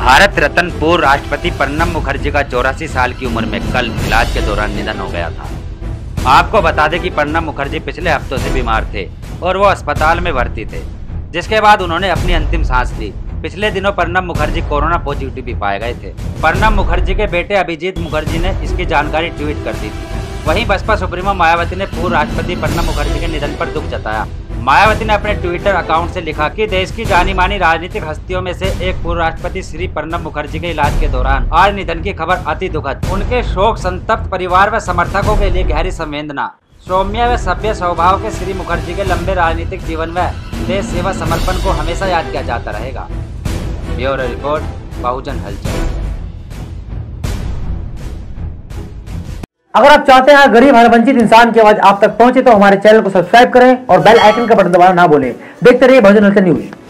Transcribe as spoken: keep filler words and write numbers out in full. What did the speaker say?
भारत रत्न पूर्व राष्ट्रपति प्रणब मुखर्जी का चौरासी साल की उम्र में कल इलाज के दौरान निधन हो गया था। आपको बता दें कि प्रणब मुखर्जी पिछले हफ्तों से बीमार थे और वो अस्पताल में भर्ती थे, जिसके बाद उन्होंने अपनी अंतिम सांस ली। पिछले दिनों प्रणब मुखर्जी कोरोना पॉजिटिव भी पाए गए थे। प्रणब मुखर्जी के बेटे अभिजीत मुखर्जी ने इसकी जानकारी ट्वीट कर दी थी। वहीं बसपा सुप्रीमो मायावती ने पूर्व राष्ट्रपति प्रणब मुखर्जी के निधन पर दुख जताया। मायावती ने अपने ट्विटर अकाउंट से लिखा कि देश की जानी मानी राजनीतिक हस्तियों में से एक पूर्व राष्ट्रपति श्री प्रणब मुखर्जी के इलाज के दौरान आज निधन की खबर अति दुखद। उनके शोक संतप्त परिवार व समर्थकों के लिए गहरी संवेदना। सौम्य व सभ्य स्वभाव के श्री मुखर्जी के लंबे राजनीतिक जीवन व देश सेवा समर्पण को हमेशा याद किया जाता रहेगा। ब्यूरो रिपोर्ट, बहुजन हलचल। अगर आप चाहते हैं गरीब हर वंचित इंसान की आवाज आप तक पहुंचे तो हमारे चैनल को सब्सक्राइब करें और बेल आइकन का बटन दबाना ना भूलें। देखते रहिए बहुजन हलचल न्यूज।